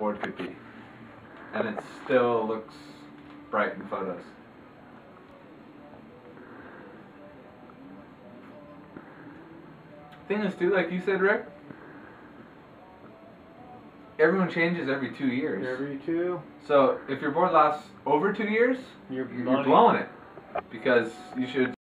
board could be. And it still looks bright in photos. Thing is too, like you said, Rick, everyone changes every 2 years. Every 2. So if your board lasts over 2 years, you're blowing it. Because you should